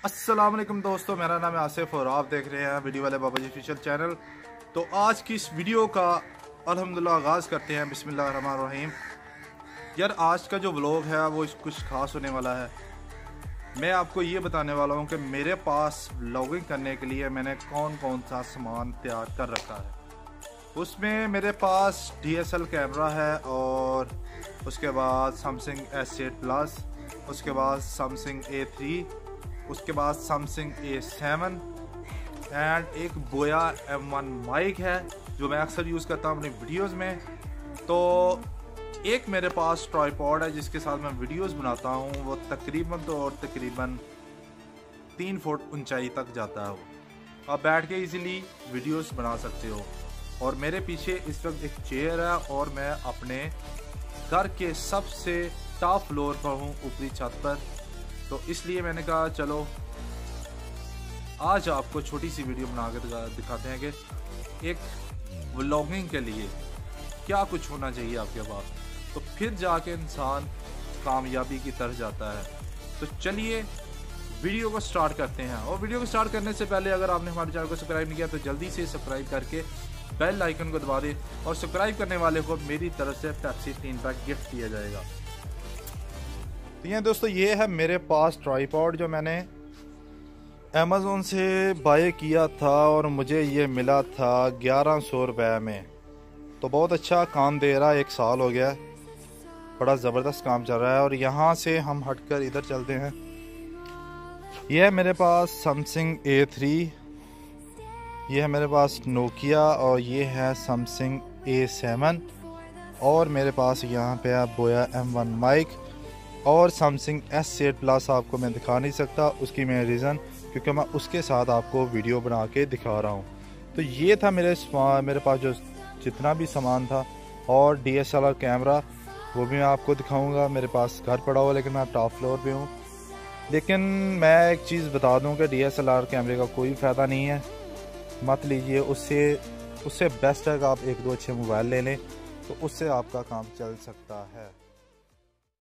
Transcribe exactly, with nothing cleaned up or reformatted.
अस्सलाम वालेकुम दोस्तों, मेरा नाम है आसिफ और आप देख रहे हैं वीडियो वाले बाबा जी ऑफिशियल चैनल। तो आज की इस वीडियो का अल्हम्दुलिल्लाह आगाज़ करते हैं। बिस्मिल्लाह रहमान रहीम। यार आज का जो व्लॉग है वो कुछ खास होने वाला है। मैं आपको ये बताने वाला हूँ कि मेरे पास व्लॉगिंग करने के लिए मैंने कौन कौन सा सामान तैयार कर रखा है। उसमें मेरे पास डी एस एल कैमरा है और उसके बाद सैमसंग एस एट प्लस, उसके बाद सैमसंग ए थ्री, उसके बाद सैमसंग ए सेवन एंड एक बोया एम वन माइक है जो मैं अक्सर यूज़ करता हूँ अपनी वीडियोस में। तो एक मेरे पास ट्राइपॉड है जिसके साथ मैं वीडियोस बनाता हूँ। वो तकरीबन तो और तकरीबन तीन फुट ऊंचाई तक जाता है। वो आप बैठ के इजीली वीडियोस बना सकते हो। और मेरे पीछे इस वक्त एक चेयर है और मैं अपने घर के सबसे टॉप फ्लोर पर हूँ, ऊपरी छत पर। तो इसलिए मैंने कहा चलो आज आपको छोटी सी वीडियो बना कर दिखाते हैं कि एक व्लॉगिंग के लिए क्या कुछ होना चाहिए आपके पास, तो फिर जाके इंसान कामयाबी की तरफ जाता है। तो चलिए वीडियो को स्टार्ट करते हैं। और वीडियो को स्टार्ट करने से पहले अगर आपने हमारे चैनल को सब्सक्राइब नहीं किया तो जल्दी से सब्सक्राइब करके बेल आइकन को दबा दें और सब्सक्राइब करने वाले को मेरी तरफ से पेप्सी तीन पैक गिफ्ट किया जाएगा। तो ये दोस्तों ये है मेरे पास ट्राइपॉड जो मैंने अमेज़ोन से बाय किया था और मुझे ये मिला था ग्यारह सौ रुपये में। तो बहुत अच्छा काम दे रहा है, एक साल हो गया, बड़ा ज़बरदस्त काम चल रहा है। और यहाँ से हम हटकर इधर चलते हैं। ये है मेरे पास सैमसंग ए थ्री, ये है मेरे पास नोकिया और ये है सैमसंग ए सेवन और मेरे पास यहाँ पे है बोया एम वन माइक और सैमसंग एस एट प्लस। आपको मैं दिखा नहीं सकता, उसकी मैं रीज़न क्योंकि मैं उसके साथ आपको वीडियो बना के दिखा रहा हूँ। तो ये था मेरे मेरे पास जो जितना भी सामान था। और D S L R camera वो भी मैं आपको दिखाऊंगा। मेरे पास घर पड़ा हुआ लेकिन मैं टॉप फ्लोर पे हूँ। लेकिन मैं एक चीज़ बता दूँ कि डी एस एल आर कैमरे का कोई फ़ायदा नहीं है, मत लीजिए। उससे उससे बेस्ट है कि आप एक दो अच्छे मोबाइल ले लें, तो उससे आपका काम चल सकता है।